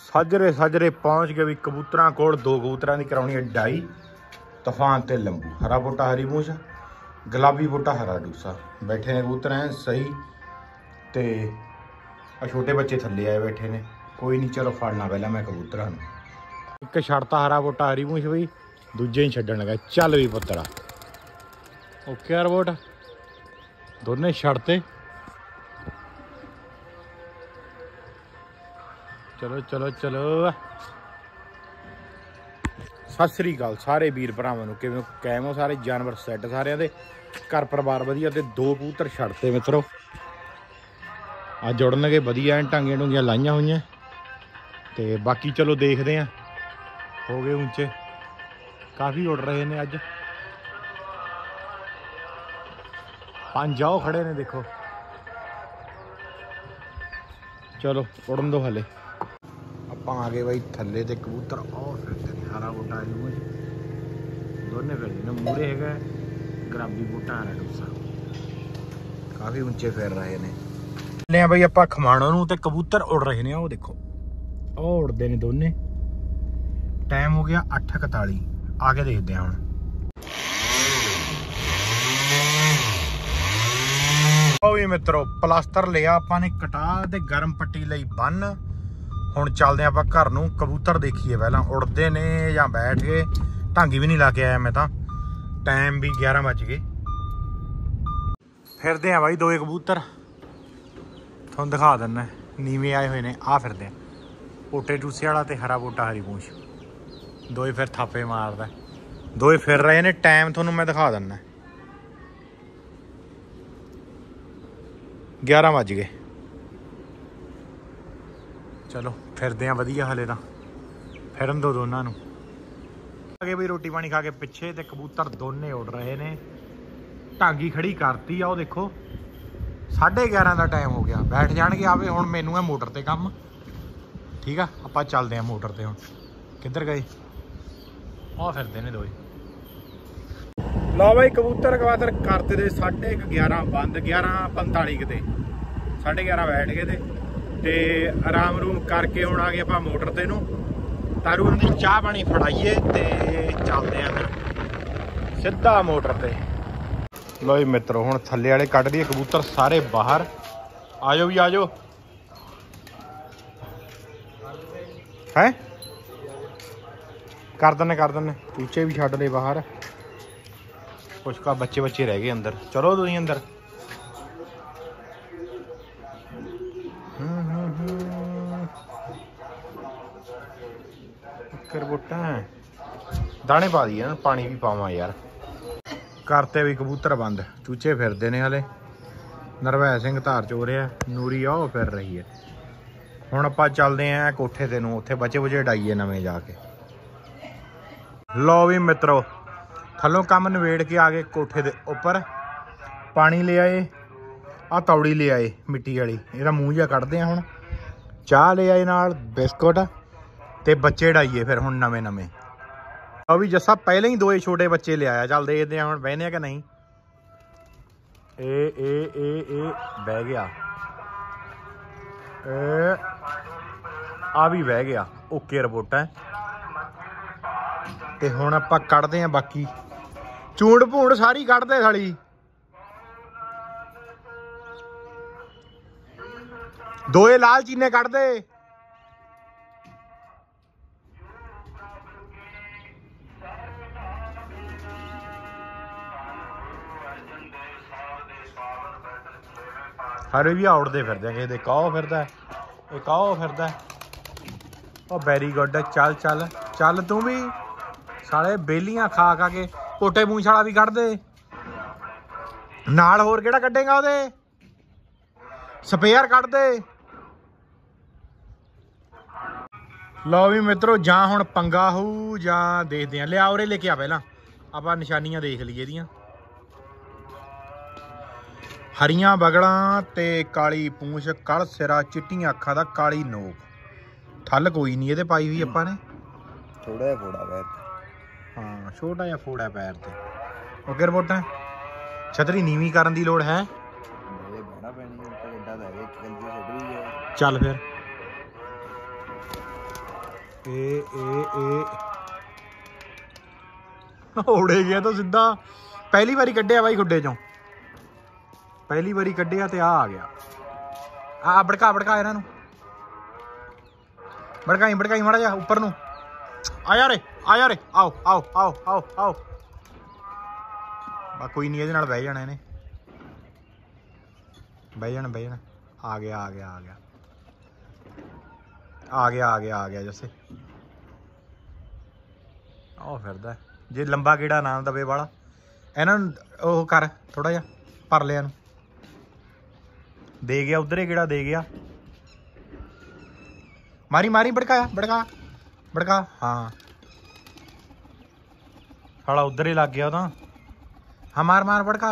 साजरे साजरे पहुँच गए भी कबूतर कोल। दो कबूतर की करानी है डाई। तूफान ते लंबू, हरा बोटा हरी मूछ, गुलाबी बोटा हरा डूसा। बैठे ने कबूतर हैं सही। तो छोटे बच्चे थले आए बैठे ने। कोई नहीं चलो फड़ना पहला मैं कबूतर एक छड़ता हरा बोटा हरी मूछ बई, दूजे ही छड्डन लगा। चल भी पुत्तरा ओके यार बोट दोने छड़ते। चलो चलो चलो। सत श्री अकाल सारे वीर भरावां नूं, किवें कायम हो सारे? जानवर सैट सारिਆਂ ਦੇ, घर परिवार वधिया। ते दो कबूतर छड़ते मित्रों अज जुड़नगे वधिया। ढांगियां ढूंगियां लाइयां होईयां ते बाकी चलो देखते हैं। हो गए ऊंचे काफ़ी उड़ रहे ने अज। पंज आओ खड़े ने देखो। चलो उड़न दो हले। आप आ गए बई थले। तो कबूतर और फिरते हैं हरा बोटा हरी मूछ दोने फिरते हैं। मूहरे है गुलाबी बोटा हरा डूसा। काफ़ी ऊंचे फिर रहे हैं। चले बई आप खमाणों नूं ते कबूतर उड़ रहे हैं। वो देखो वो उड़ते हैं दोने। टाइम हो गया 8:41। आके देखते हैं हुण। भी मित्रों प्लास्टर लिया आपां ने कटा ते गर्म पट्टी लई बन। हुण चलदे आपां घर नूं। कबूतर देखिए पहला उड़ते ने या बैठ गए। ढांगी भी नहीं ला के आया मैं। टाइम भी 11 बज गए। फिरदे हैं भाई दो कबूतर थोड़ा दिखा दिना। नीवे आए हुए ने आ फिरदे हैं। पोटे टूसे वाला ते हरा बोटा हरी मूछ दोए फिर थापे मारदा। दोए फिर रहे ने। टाइम थोनों मैं दिखा दिना 11 बज गए। चलो फिरदे हैं वधिया हले तां। फिरन दो दोनों नूं। आगे भी रोटी पानी खा के पिछे ते कबूतर दोने उड़ रहे ने। ढांगी खड़ी करती आ वो देखो। 11:30 का टाइम हो गया। बैठ जाएंगे आवे। हुण मैनू है मोटर ते काम। ठीक है आपां चलदे हैं मोटर ते। हुण किधर गए? आ फिरदे ने दोए। लो भाई कबूतर कबातर करते थे 11:30 बंद। 11:45 किते 11:30 बैठ गए ते आराम रूम करके हुण आ गए आपां मोटर ते नूं। तारू की चाह पानी फड़ाइए ते चलते हैं फिर सीधा मोटर ते। लो जी मित्रों हुण थल्ले वाले कढ़ दिए कबूतर सारे बाहर। आ जाओ भी आ जाओ। है कर देने चूचे भी छड्ड ले बाहर। कुछ का बच्चे बच्चे रह गए अंदर। चलो तुसीं अंदर। बोटा दाने पा दिए पानी भी पावा यार। करते भी कबूतर बंद। चूचे फिरते ने हले। नरवै सिंह धार चो रहा। नूरी आओ फिर रही है। हुण आपां चलदे हैं कोठे ते नूं। उत्थे बचे बुचे डाइए नवें जाके। लो भी मित्रों थल्लों काम नवेड़ के आ गए कोठे दे उपर। पानी ले आए। आ तौड़ी ले आए मिट्टी वाली। इहदा मूँह जिहा कढ़दे हैं हुण। चाह ले आए नाल बिस्कुट ते बच्चे डाइए फिर हुण नवें नवें। भी जस्सा पहले ही दो छोटे बच्चे ले आया। चल देखते हैं हुण बहने कि नहीं। ए बह गया। आ भी बह गया। ओके रिपोर्ट है। ते हुण आपां कढ़दे हैं बाकी चूंड भूंड सारी कढ़दे साली। दोए लाल चीने कढ़दे। हरे भी उड़ते फिरदे। किसी काओ फिरदा एक आओ फिरदा। Oh very good. चल चल चल तू भी साले बेलियां खा खा के। पोटे मूछ वाला भी कढ़ दे नाल। होर किहड़ा कड्डेगा ओहदे? स्पेयर कढ़ दे। लो भी मित्रों जां हुण पंगा होऊ जां देखदे हैं। लिया उरे लेके आ पहला आपां निशानियां देख लईए एहदियां। हरियां बगड़ां ते काली पूंछ कड़ सिरा चिट्टियां अखां दा काली नोक। ठल कोई नहीं ये पाई हुई आपां ने। थोड़ा जिहा फोड़ा पैर। हाँ छोटा जिहा फोड़ा पैर ते। ओके रिपोर्ट है। छतरी नीवी करन दी लोड़ है। चल फिर ਉੜੇ ਗਿਆ ਤਾਂ ਸਿੱਧਾ ਪਹਿਲੀ ਵਾਰੀ ਕੱਢਿਆ ਬਾਈ ਖੁੱਡੇ ਚੋਂ ਪਹਿਲੀ ਵਾਰੀ ਕੱਢਿਆ ਤੇ ਆ ਗਿਆ ਆ ਭੜਕਾ ਇਹਨਾਂ ਨੂੰ ਭੜਕਾਈ ਮਾੜਾ ਜਾ ਉੱਪਰ ਨੂੰ ਆ ਯਾਰ ਆਓ ਬਾ ਕੋਈ ਨਹੀਂ ਇਹਦੇ ਨਾਲ ਬਹਿ ਜਾਣਾ ਇਹਨੇ ਬਹਿ ਜਾਣਾ ਆ ਗਿਆ ਜੱਸੇ ਆਹ ਫਿਰਦਾ ਜੇ ਲੰਬਾ ਕਿਹੜਾ ਨਾ ਦਵੇ ਵਾਲਾ ਇਹਨਾਂ ਨੂੰ ਉਹ ਕਰ ਥੋੜਾ ਜਿਹਾ ਭਰ ਲਿਆ ਨੂੰ ਦੇ ਗਿਆ ਉਧਰੇ ਕਿਹੜਾ ਦੇ ਗਿਆ ਮਾਰੀ ਭੜਕਾ ਹਾਂ ਸਾਲਾ ਉਧਰ ਹੀ ਲੱਗ ਗਿਆ ਉਹ ਤਾਂ ਹਾਂ ਮਾਰ ਭੜਕਾ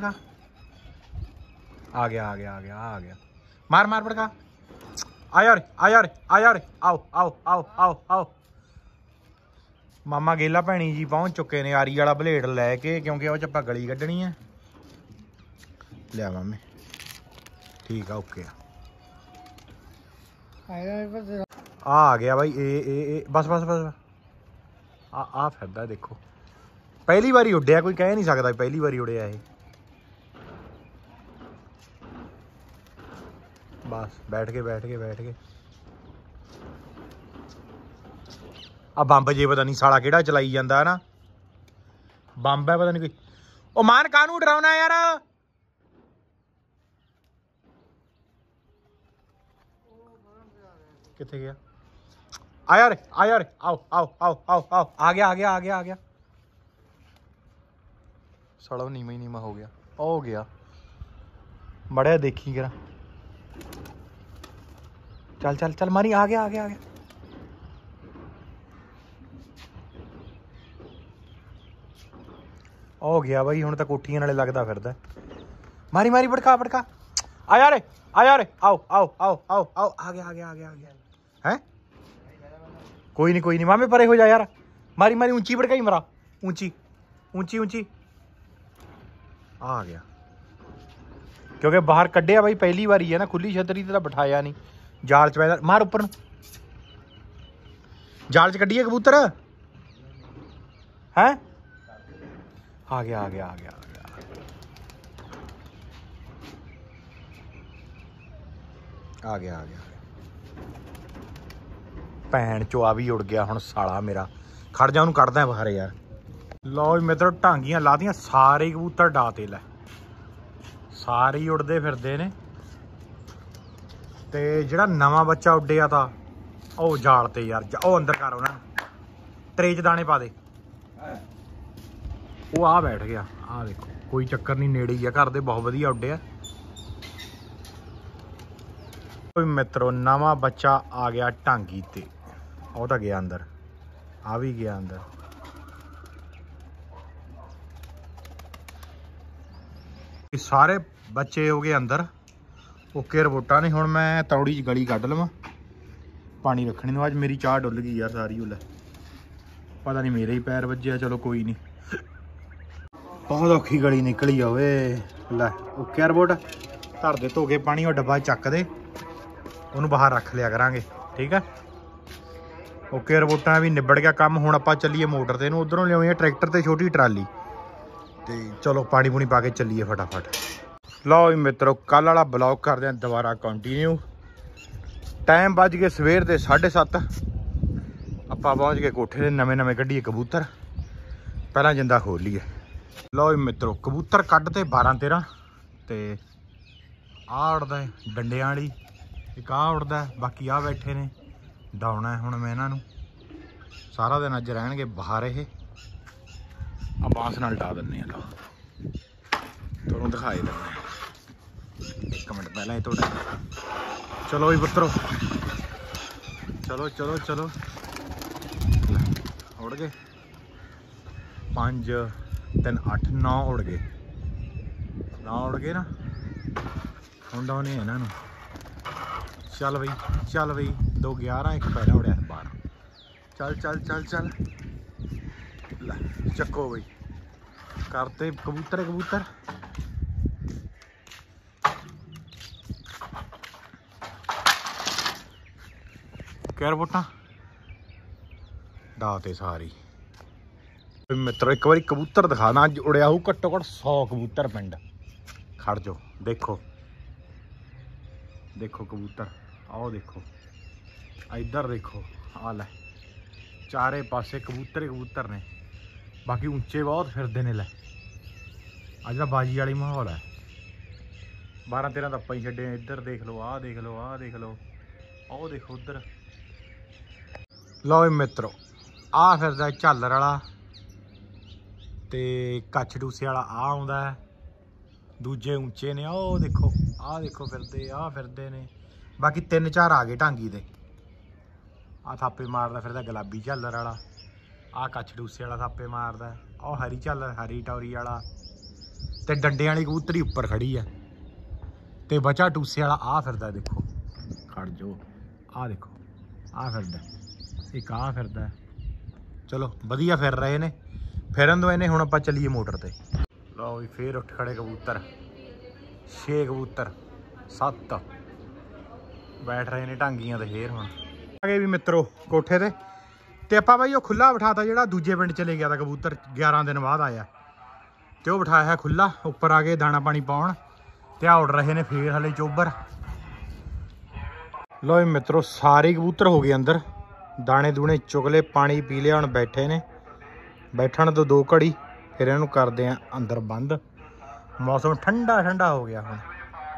ਆ ਗਿਆ ਮਾਰ ਭੜਕਾ ਆ ਯਾਰ ਆਓ ਮਾਮਾ ਗੇਲਾ ਭੈਣੀ ਜੀ ਪਹੁੰਚ ਚੁੱਕੇ ਨੇ ਆਰੀ ਵਾਲਾ ਬਲੇਡ ਲੈ ਕੇ ਕਿਉਂਕਿ ਉਹ ਚ ਆਪਾਂ ਗਲੀ ਕੱਢਣੀ ਹੈ ਲਿਆ ਮਾਮੇ ਠੀਕ ਆ ਓਕੇ ਆ ਗਿਆ ਬਾਈ ਇਹ ਬਸ ਆ ਫਿਰਦਾ ਦੇਖੋ ਪਹਿਲੀ ਵਾਰੀ ਉੱਡਿਆ ਕੋਈ ਕਹਿ ਨਹੀਂ ਸਕਦਾ ਪਹਿਲੀ ਵਾਰੀ ਉੜਿਆ ਇਹ ਬਸ ਬੈਠ ਕੇ ਆ ਬੰਬ ਜੇ ਪਤਾ ਨਹੀਂ ਸਾਲਾ ਕਿਹੜਾ ਚਲਾਈ ਜਾਂਦਾ ਨਾ ਬੰਬ ਹੈ ਪਤਾ ਨਹੀਂ ਕੋਈ ਉਹ ਮਾਨ ਕਾਹਨੂੰ ਡਰਾਉਣਾ ਯਾਰ ਕਿੱਥੇ ਗਿਆ ਆ ਯਾਰ ਆਓ ਆ ਗਿਆ ਸਾਲਾ ਨੀਮਾ ਹੋ ਗਿਆ ਹੋ ਗਿਆ ਮੜਿਆ ਦੇਖੀ ਕਰਾ ਚੱਲ ਮਾਰੀ ਆ ਗਿਆ ਹੋ ਗਿਆ ਬਾਈ ਹੁਣ ਤਾਂ ਕੋਠੀਆਂ ਨਾਲੇ ਲੱਗਦਾ ਫਿਰਦਾ ਮਾਰੀ ਭੜਕਾ ਆ ਯਾਰ ਆਓ ਆ ਗਿਆ ਹੈ ਕੋਈ ਨਹੀਂ ਮਾਮੇ ਪਰੇ ਹੋ ਜਾ ਯਾਰ ਮਾਰੀ ਉੱਚੀ ਭੜਕਾਈ ਮਰਾ ਉੱਚੀ ਆ ਗਿਆ ਕਿਉਂਕਿ ਬਾਹਰ ਕੱਢਿਆ ਬਾਈ ਪਹਿਲੀ ਵਾਰੀ ਹੈ ਨਾ ਖੁੱਲੀ ਛਤਰੀ ਤੇ ਤਾਂ ਬਿਠਾਇਆ ਨਹੀਂ ਜਾਲ ਚ ਪੈਦਾ ਮਾਰ ਉੱਪਰ ਨੂੰ ਜਾਲ ਚ ਕੱਢੀਏ ਕਬੂਤਰ ਹੈ ਆ ਗਿਆ ਭੈਣ ਚੋਆ ਵੀ ਉੜ ਗਿਆ ਹੁਣ ਸਾਲਾ ਮੇਰਾ ਖੜ ਜਾ ਉਹਨੂੰ ਕੱਢਦਾ ਬਾਹਰ ਯਾਰ ਲਓ ਮਿੱਤਰੋ ਢਾਂਗੀਆਂ ਲਾਤੀਆਂ ਸਾਰੇ ਕਬੂਤਰ ਡਾ ਤੇ ਲੈ ਸਾਰੇ ਹੀ ਉੜਦੇ ਫਿਰਦੇ ਨੇ ਤੇ ਜਿਹੜਾ ਨਵਾਂ ਬੱਚਾ ਉੱਡਿਆ ਤਾਂ ਉਹ ਜਾਲ ਤੇ ਯਾਰ ਉਹ ਅੰਦਰ ਕਰ ਉਹਨਾਂ ਨੂੰ ਟਰੇ 'ਚ ਦਾਣੇ ਪਾ ਦੇ ਉਹ ਆ ਬੈਠ ਗਿਆ ਆ ਦੇਖੋ ਕੋਈ ਚੱਕਰ ਨਹੀਂ ਨੇੜੇ ਹੀ ਆ ਘਰ ਦੇ ਬਹੁਤ ਵਧੀਆ ਉੱਡਿਆ ਕੋਈ ਮਿੱਤਰੋ ਨਵਾਂ ਬੱਚਾ ਆ ਗਿਆ ਢਾਂਗੀ ਤੇ ਉਹ ਤਾਂ ਗਿਆ ਅੰਦਰ ਆ ਵੀ ਗਿਆ ਅੰਦਰ ਸਾਰੇ ਬੱਚੇ ਹੋ ਗਏ ਅੰਦਰ ਓਕੇ ਰਿਪੋਰਟਾਂ ਨੇ ਹੁਣ ਮੈਂ ਤੌੜੀ 'ਚ ਗਲੀ ਕੱਢ ਲਵਾਂ ਪਾਣੀ ਰੱਖਣੇ ਨੂੰ ਅੱਜ ਮੇਰੀ ਚਾਹ ਡੁੱਲ ਗਈ ਯਾਰ ਸਾਰੀ ਉਹ ਲੈ ਪਤਾ ਨਹੀਂ ਮੇਰੇ ਹੀ ਪੈਰ ਵੱਜਿਆ ਚਲੋ ਕੋਈ ਨਹੀਂ ਬਹੁਤ ਔਖੀ ਗਲੀ ਨਿਕਲੀ ਆ ਓਏ ਲੈ ਓਕੇ ਰਿਪੋਰਟ ਧਰ ਦੇ ਧੋ ਕੇ ਪਾਣੀ ਉਹ ਡੱਬਾ ਚੱਕ ਦੇ ਉਹਨੂੰ ਬਾਹਰ ਰੱਖ ਲਿਆ ਕਰਾਂਗੇ ਠੀਕ ਆ ਓਕੇ ਰਿਪੋਰਟਾਂ ਵੀ ਨਿਬੜ ਗਿਆ ਕੰਮ ਹੁਣ ਆਪਾਂ ਚੱਲੀਏ ਮੋਟਰ ਤੇ ਇਹਨੂੰ ਉਧਰੋਂ ਲਿਆਉਣੀ ਆ ਟਰੈਕਟਰ ਤੇ ਛੋਟੀ ਟਰਾਲੀ ਤੇ ਚਲੋ ਪਾਣੀ ਪੂਣੀ ਪਾ ਕੇ ਚੱਲੀਏ ਫਟਾਫਟ ਲਓ ਜੀ ਮਿੱਤਰੋ ਕੱਲ ਵਾਲਾ ਬਲੌਗ ਕਰਦੇ ਆਂ ਦੁਬਾਰਾ ਕੰਟੀਨਿਊ ਟਾਈਮ ਵੱਜ ਗਏ ਸਵੇਰ ਦੇ 7:30 ਆਪਾਂ ਪਹੁੰਚ ਗਏ ਕੋਠੇ ਦੇ ਨਵੇਂ ਕੱਢੀਏ ਕਬੂਤਰ ਪਹਿਲਾਂ ਜਿੰਦਾ ਖੋਲ ਲਈਏ ਲਓ ਜੀ ਮਿੱਤਰੋ ਕਬੂਤਰ ਕੱਢ ਤੇ 12-13 ਤੇ ਆਹ ਉੜਦਾ ਡੰਡਿਆਂ ਵਾਲੀ ਇੱਕ ਆਹ ਉੜਦਾ ਬਾਕੀ ਆਹ ਬੈਠੇ ਨੇ ਡਾਉਣਾ ਹੁਣ ਮੈਂ ਇਹਨਾਂ ਨੂੰ ਸਾਰਾ ਦਿਨ ਅੱਜ ਰਹਿਣਗੇ ਬਾਹਰ ਇਹ ਆ ਬਾਂਸ ਨਾਲ ਡਾ ਦਿੰਦੇ ਆ ਲਓ ਤੁਹਾਨੂੰ ਦਿਖਾਈ ਦਿੰਦੇ ਇੱਕ ਮਿੰਟ ਪਹਿਲਾਂ ਇਹ ਤੁਹਾਡਾ ਚਲੋ ਵੀ ਪੁੱਤਰੋ ਚਲੋ ਉੜ ਗਏ 5 3 8 9 ਉੜ ਗਏ 9 ਉੜ ਗਏ ਨਾ ਹੁਣ ਡਾਉਣੇ ਇਹਨਾਂ ਨੂੰ ਚੱਲ ਬਈ 2 11 ਇੱਕ ਪਹਿਲਾਂ ਉੜਿਆ 12 ਚੱਲ ਲੈ ਚੱਕੋ ਬਈ ਕਰਤੇ ਕਬੂਤਰ ਕਿਆ ਰਿਪੋਰਟਾਂ ਦਾਤੇ ਸਾਰੀ ਮਿੱਤਰੋ। ਇੱਕ ਵਾਰੀ ਕਬੂਤਰ ਦਿਖਾਣਾ ਅੱਜ ਉੜਿਆ ਹੋਊ ਘੱਟੋ ਘੱਟ 100 ਕਬੂਤਰ ਪਿੰਡ। ਖੜ ਜਾਓ ਦੇਖੋ ਦੇਖੋ ਕਬੂਤਰ, ਆਓ ਦੇਖੋ ਇੱਧਰ ਦੇਖੋ, ਆ ਲੈ ਚਾਰੇ ਪਾਸੇ ਕਬੂਤਰ ਹੀ ਕਬੂਤਰ ਨੇ। ਬਾਕੀ ਉੱਚੇ ਬਹੁਤ ਫਿਰਦੇ ਨੇ। ਲੈ ਅੱਜ ਦਾ ਬਾਜੀ ਵਾਲੀ ਮਾਹੌਲ ਹੈ। 12-13 ਤਾਂ ਆਪਾਂ ਹੀ ਛੱਡੇ। ਇੱਧਰ ਦੇਖ ਲਓ, ਆਹ ਦੇਖ ਲਓ, ਆਹ ਦੇਖ ਲਓ, ਆਹ ਦੇਖੋ ਉੱਧਰ। ਲਓ ਮਿੱਤਰੋ, ਆਹ ਫਿਰਦਾ ਝਾਲਰ ਵਾਲਾ ਤੇ ਕੱਛ ਡੂਸੇ ਵਾਲਾ ਆ ਆਉਂਦਾ ਹੈ। ਦੂਜੇ ਉੱਚੇ ਨੇ, ਉਹ ਦੇਖੋ, ਆਹ ਦੇਖੋ ਫਿਰਦੇ, ਆਹ ਫਿਰਦੇ ਨੇ। ਬਾਕੀ 3-4 ਆ ਗਏ ਢਾਂਗੀ ਦੇ। ਆਹ ਥਾਪੇ ਮਾਰਦਾ ਫਿਰਦਾ ਗੁਲਾਬੀ ਝਾਲਰ ਵਾਲਾ, ਆਹ ਕੱਛ ਡੂਸੇ ਵਾਲਾ ਥਾਪੇ ਮਾਰਦਾ, ਉਹ ਹਰੀ ਝਾਲਰ ਹਰੀ ਟੌਰੀ ਵਾਲਾ ਤੇ ਡੰਡੇ ਵਾਲੀ ਕਬੂਤਰੀ ਉੱਪਰ ਖੜੀ ਆ ਤੇ ਬਚਾ ਟੂਸੇ ਵਾਲਾ ਆਹ ਫਿਰਦਾ। ਦੇਖੋ ਖੜ ਜੋ, ਆਹ ਦੇਖੋ ਆਹ ਫਿਰਦਾ, ਇੱਕ ਆਹ ਫਿਰਦਾ। ਚਲੋ ਵਧੀਆ ਫਿਰ ਰਹੇ ਨੇ, ਫਿਰਨ ਦੋ ਇਹਨੇ। ਹੁਣ ਆਪਾਂ ਚੱਲੀਏ ਮੋਟਰ ਤੇ। ਲਓ ਵੀ ਫੇਰ ਉੱਠ ਖੜੇ ਕਬੂਤਰ। 6 ਕਬੂਤਰ 7 ਬੈਠ ਰਹੇ ਨੇ ਢਾਂਗੀਆਂ ਤੇ। ਫੇਰ ਹੁਣ ਆ ਗਏ ਵੀ ਮਿੱਤਰੋ ਕੋਠੇ ਤੇ ਆਪਾਂ ਬਾਈ ਉਹ ਖੁੱਲਾ ਬਿਠਾਤਾ ਜਿਹੜਾ ਦੂਜੇ ਪਿੰਡ ਚਲੇ ਗਿਆ ਤਾ ਕਬੂਤਰ 11 ਦਿਨ ਬਾਅਦ ਆਇਆ ਤੇ ਉਹ ਬਿਠਾਇਆ ਖੁੱਲਾ। ਉੱਪਰ ਆ ਗਏ ਦਾਣਾ ਪਾਣੀ ਪਾਉਣ ਤੇ ਆ ਉੱਡ ਰਹੇ ਨੇ ਫੇਰ ਹਲੇ ਚੋਬਰ। ਲਓ ਵੀ ਮਿੱਤਰੋ ਸਾਰੇ ਕਬੂਤਰ ਹੋ ਗਏ ਅੰਦਰ, ਦਾਣੇ ਦੂਣੇ ਚੁਗ ਲਏ, ਪਾਣੀ ਪੀ ਲਿਆ। ਹੁਣ ਬੈਠੇ ਨੇ, ਬੈਠਣ ਤੋਂ 2 ਘੜੀ ਫਿਰ ਇਹਨੂੰ ਕਰਦੇ ਆ ਅੰਦਰ ਬੰਦ। ਮੌਸਮ ਠੰਡਾ ਠੰਡਾ ਹੋ ਗਿਆ ਹੁਣ।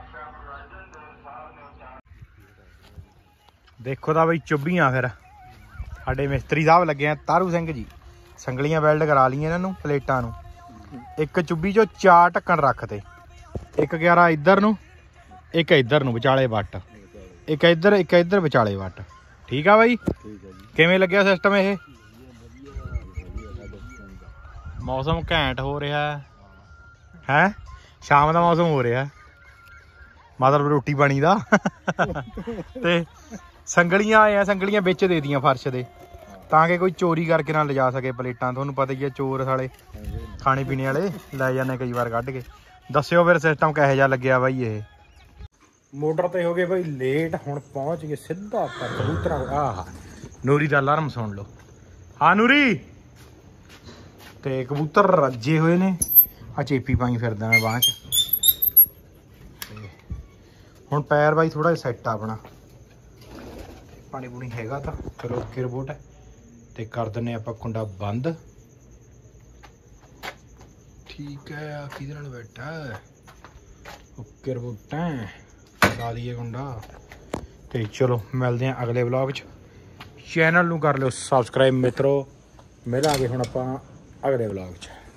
ਦੇਖੋ ਤਾਂ ਬਈ ਚੁੱਭੀਆਂ ਫਿਰ ਸਾਡੇ ਮਿਸਤਰੀ ਸਾਹਿਬ ਲੱਗੇ ਆ ਤਾਰੂ ਸਿੰਘ ਜੀ। ਸੰਗਲੀਆਂ ਵੈਲਡ ਕਰਾ ਲਈਆਂ ਇਹਨਾਂ ਨੂੰ ਪਲੇਟਾਂ ਨੂੰ। ਇੱਕ ਚੁੱਭੀ ਚੋਂ 4 ਢੱਕਣ ਰੱਖਦੇ, ਇੱਕ 11 ਇੱਧਰ ਨੂੰ, ਇੱਕ ਇੱਧਰ ਨੂੰ ਵਿਚਾਲੇ ਵੱਟ, ਇੱਕ ਇੱਧਰ ਵਿਚਾਲੇ ਵੱਟ। ਠੀਕ ਆ ਬਾਈ? ਕਿਵੇਂ ਲੱਗਿਆ ਸਿਸਟਮ ਇਹ? ਮੌਸਮ ਘੈਂਟ ਹੋ ਰਿਹਾ ਹੈ। ਸ਼ਾਮ ਦਾ ਮੌਸਮ ਹੋ ਰਿਹਾ ਮਤਲਬ ਰੋਟੀ ਪਾਣੀ ਦਾ। ਤੇ ਸੰਗਲੀਆਂ ਆਏ ਆ, ਸੰਗਲੀਆਂ ਵਿੱਚ ਦੇ ਦੀਆਂ ਫਰਸ਼ ਦੇ ਤਾਂ ਕਿ ਕੋਈ ਚੋਰੀ ਕਰਕੇ ਨਾ ਲਿਜਾ ਸਕੇ ਪਲੇਟਾਂ। ਤੁਹਾਨੂੰ ਪਤਾ ਹੀ ਹੈ ਚੋਰ ਸਾਲੇ ਖਾਣੇ ਪੀਣੇ ਵਾਲੇ ਲੈ ਜਾਂਦੇ ਕਈ ਵਾਰ ਕੱਢ ਕੇ। ਦੱਸਿਓ ਫਿਰ ਸਿਸਟਮ ਕਿਹੋ ਜਿਹਾ ਲੱਗਿਆ ਬਾਈ ਇਹ। ਮੋਟਰ ਤੇ ਹੋ ਗਏ ਬਾਈ ਲੇਟ, ਹੁਣ ਪਹੁੰਚ ਗਏ ਸਿੱਧਾ ਆਪਾਂ ਕਬੂਤਰਾਂ। ਆਹ ਨੂਰੀ ਦਾ ਅਲਾਰਮ ਸੁਣ ਲਓ। ਹਾਂ ਨੂਰੀ। ਤੇ ਕਬੂਤਰ ਰੱਜੇ ਹੋਏ ਨੇ। ਆ ਚੇਪੀ ਪਾਈ ਫਿਰਦਾ ਮੈਂ ਬਾਂਹ 'ਚ। ਹੁਣ ਪੈਰ ਬਾਈ ਥੋੜਾ ਜਿਹਾ ਸੈੱਟ ਆ ਆਪਣਾ। ਪਾਣੀ ਪੂਣੀ ਹੈਗਾ ਤਾਂ ਚਲੋ ਓਕੇ ਰਿਪੋਰਟ ਹੈ। ਤੇ ਕਰ ਦਿੰਦੇ ਆਪਾਂ ਕੁੰਡਾ ਬੰਦ। ਠੀਕ ਹੈ। ਆ ਕਿਹਦੇ ਨਾਲ ਬੈਠਾ? ਓਕੇ ਰਿਪੋਰਟ ਹੈ। ਲਾ ਦਈਏ ਕੁੰਡਾ ਤੇ ਚਲੋ ਮਿਲਦੇ ਹਾਂ ਅਗਲੇ ਵਲੌਗ 'ਚ। ਚੈਨਲ ਨੂੰ ਕਰ ਲਿਓ ਸਬਸਕ੍ਰਾਈਬ ਮਿੱਤਰੋ। ਮਿਲਾਂਗੇ ਹੁਣ ਆਪਾਂ ਅਗਲੇ ਵਲੌਗ 'ਚ।